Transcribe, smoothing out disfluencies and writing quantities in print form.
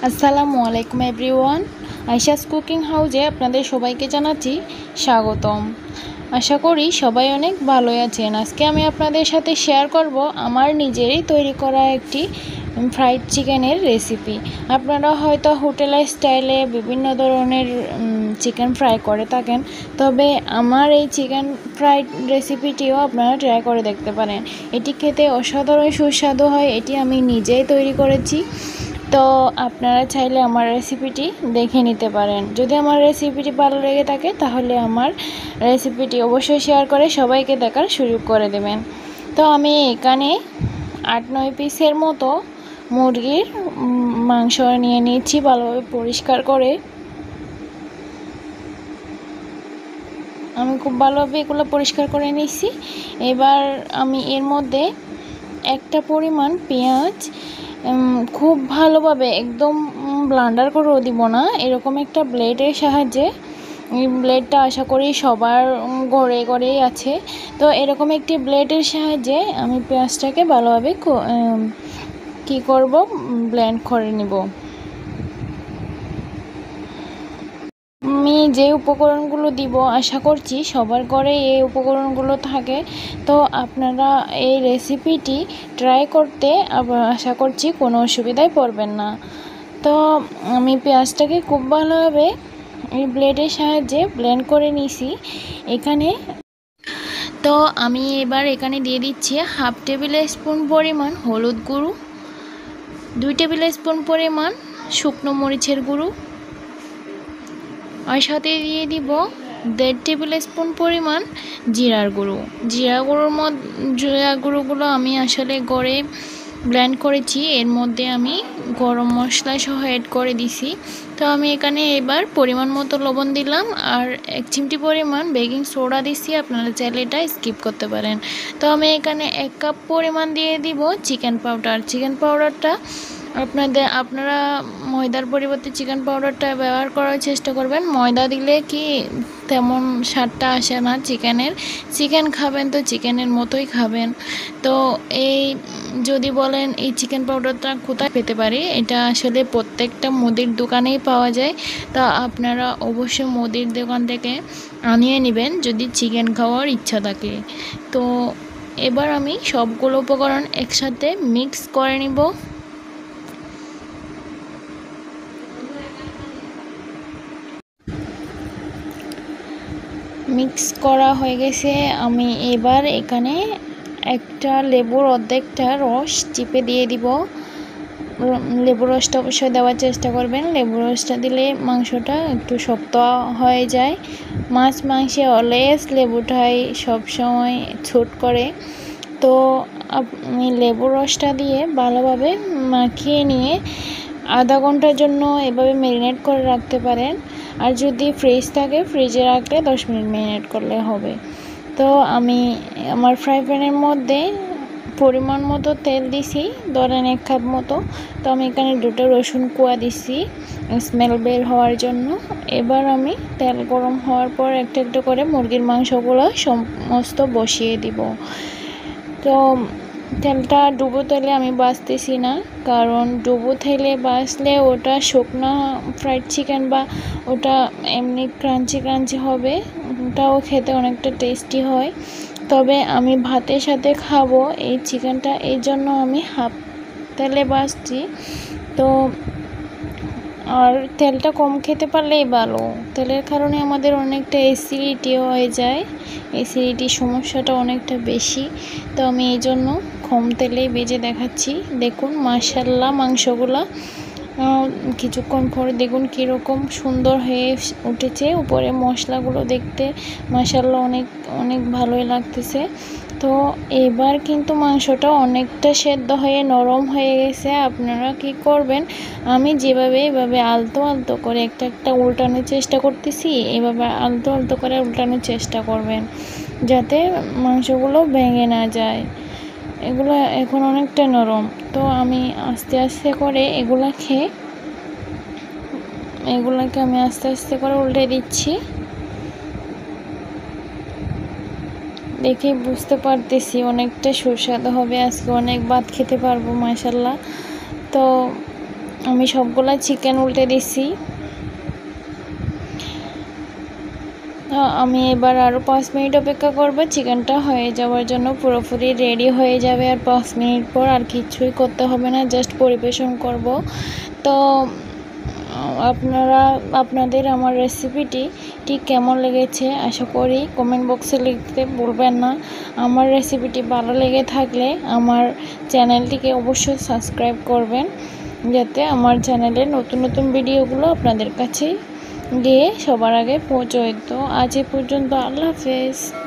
আসসালামু আলাইকুম everyone. Ayesha's cooking হাউজে আপনাদের সবাইকে জানাচ্ছি স্বাগতম। আশা করি সবাই অনেক ভালোই আছেন। আজকে আমি আপনাদের সাথে শেয়ার করব আমার নিজেরই তৈরি করা একটি ফ্রাইড চিকেনের রেসিপি। আপনারা হয়তো হোটেলের স্টাইলে বিভিন্ন ধরনের চিকেন ফ্রাই করে থাকেন, তবে আমার এই চিকেন ফ্রাইড রেসিপিটিও আপনারা ট্রাই করে দেখতে পারেন। এটি খেতে অসাধারণ সুস্বাদু হয়। এটি আমি নিজেই তৈরি করেছি, তো আপনারা চাইলে আমার রেসিপিটি দেখে নিতে পারেন। যদি আমার রেসিপিটি ভালো লেগে থাকে তাহলে আমার রেসিপিটি অবশ্যই শেয়ার করে সবাইকে দেখার সুযোগ করে দেবেন। তো আমি এখানে 8-9 পিসের মতো মুরগির মাংস নিয়ে নিয়েছি ভালোভাবে পরিষ্কার করে। আমি খুব ভালোভাবে এগুলো পরিষ্কার করে নিয়েছি। এবার আমি এর মধ্যে একটা পরিমাণ পেঁয়াজ খুব ভালোভাবে একদম ব্লেন্ডার করেও দিব না, এরকম একটা ব্লেডের সাহায্যে, এই ব্লেডটা আশা করি সবার ঘরে ঘরেই আছে, তো এরকম একটি ব্লেডের সাহায্যে আমি পেঁয়াজটাকে ভালোভাবে কী করব, ব্লেন্ড করে নিব। আমি যে উপকরণগুলো দিব আশা করছি সবার ঘরে এই উপকরণগুলো থাকে, তো আপনারা এই রেসিপিটি ট্রাই করতে আশা করছি কোনো অসুবিধায় পড়বেন না। তো আমি পেঁয়াজটাকে খুব ভালোভাবে এই ব্লেডের সাহায্যে ব্লেন্ড করে নিয়েছি এখানে। তো আমি এবার এখানে দিয়ে দিচ্ছি 1/2 টেবিল স্পুন পরিমাণ হলুদ গুঁড়ো, 2 টেবিল স্পুন পরিমাণ শুকনো মরিচের গুঁড়ো, আর সাথে দিয়ে দিব 1.5 টেবিল স্পুন পরিমাণ জিরার গুঁড়ো। জিরা গুঁড়োগুলো আমি আসলে গড়ে ব্লেন্ড করেছি, এর মধ্যে আমি গরম মশলা সহ অ্যাড করে দিছি। তো আমি এখানে এবার পরিমাণ মতো লবণ দিলাম আর 1 চিমটি পরিমাণ বেকিং সোডা দিছি, আপনারা চাইলে এটা স্কিপ করতে পারেন। তো আমি এখানে 1 কাপ পরিমাণ দিয়ে দিব চিকেন পাউডার। চিকেন পাউডারটা আপনারা ময়দার পরিবর্তে চিকেন পাউডারটা ব্যবহার করার চেষ্টা করবেন। ময়দা দিলে কি তেমন স্বাদটা আসে না চিকেনের। চিকেন খাবেন তো চিকেনের মতোই খাবেন। তো এই যদি বলেন এই চিকেন পাউডারটা কোথায় পেতে পারি, এটা আসলে প্রত্যেকটা মুদির দোকানেই পাওয়া যায়। তা আপনারা অবশ্যই মুদির দোকান থেকে আনিয়ে নেবেন যদি চিকেন খাওয়ার ইচ্ছা থাকে। তো এবার আমি সবগুলো উপকরণ একসাথে মিক্স করে নিব। মিক্স করা হয়ে গেছে। আমি এবার এখানে একটা লেবুর অর্ধেকটা রস চিপে দিয়ে দিব। লেবুর রসটা অবশ্যই দেওয়ার চেষ্টা করবেন। লেবুর রসটা দিলে মাংসটা একটু শক্ত হয়ে যায়। মাংসে অলওয়েজ লেবুটাই সবসময় ছুট করে। তো আমি লেবুর রসটা দিয়ে ভালোভাবে মাখিয়ে নিয়ে আধা ঘন্টার জন্য এভাবে ম্যারিনেট করে রাখতে পারেন, আর যদি ফ্রিজ থাকে ফ্রিজে রাখলে 10 মিনিট ম্যারিনেট করলে হবে। তো আমি আমার ফ্রাই প্যানের মধ্যে পরিমাণ মতো তেল দিছি, ধরেন 1 কাপ মতো। তো আমি এখানে 2টা রসুন কোয়া দিছি স্মেল বের হওয়ার জন্য। এবার আমি তেল গরম হওয়ার পর একটা একটা করে মুরগির মাংসগুলো সমস্ত বসিয়ে দিব। তো তেলটা ডুবো তেলে আমি বাছতেছি না, কারণ ডুবো তেলে বাছলে ওটা শুকনো ফ্রাইড চিকেন বা ওটা এমনি ক্রাঞ্চি হবে, ওটাও খেতে অনেকটা টেস্টি হয়। তবে আমি ভাতের সাথে খাবো এই চিকেনটা, এই জন্য আমি হাফ তেলে বাছছি। তো আর তেলটা কম খেতে পারলেই ভালো, তেলের কারণে আমাদের অনেকটা অ্যাসিডিটিও হয়ে যায়, অ্যাসিডিটির সমস্যাটা অনেকটা বেশি। তো আমি এই জন্য কম তেলেই ভেজে দেখাচ্ছি। দেখুন মাশাআল্লাহ মাংসগুলা কিছুক্ষণ পরে দেখুন কীরকম সুন্দর হয়ে উঠেছে। উপরে মশলাগুলো দেখতে মাশাআল্লাহ অনেক অনেক ভালোই লাগতেছে। তো এবার কিন্তু মাংসটা অনেকটা সেদ্ধ হয়ে নরম হয়ে গেছে। আপনারা কি করবেন, আমি এভাবে আলতো আলতো করে একটা একটা উল্টানোর চেষ্টা করতেছি, এভাবে আলতো আলতো করে উল্টানোর চেষ্টা করবেন যাতে মাংসগুলো ভেঙে না যায়। এগুলো এখন অনেকটা নরম। তো আমি আস্তে আস্তে করে এগুলাকে আমি আস্তে আস্তে করে উল্টে দিচ্ছি। দেখে বুঝতে পারতেছি অনেকটা সুস্বাদু হবে, আজকে অনেক ভাত খেতে পারবো মাশাআল্লাহ। তো আমি সবগুলা চিকেন উল্টে দিছি। আমি এবার আরও 5 মিনিট অপেক্ষা করব চিকেনটা হয়ে যাওয়ার জন্য। পুরোপুরি রেডি হয়ে যাবে আর 5 মিনিট পর। আর কিছুই করতে হবে না, জাস্ট পরিবেশন করব। তো আপনাদের আমার রেসিপিটি ঠিক কেমন লেগেছে আশা করি কমেন্ট বক্সে লিখতে ভুলবেন না। আমার রেসিপিটি ভালো লেগে থাকলে আমার চ্যানেলটিকে অবশ্যই সাবস্ক্রাইব করবেন, যাতে আমার চ্যানেলের নতুন নতুন ভিডিওগুলো আপনাদের কাছে গিয়ে সবার আগে পৌঁছয়। তো আজ এ পর্যন্ত, আল্লাহ হাফেজ।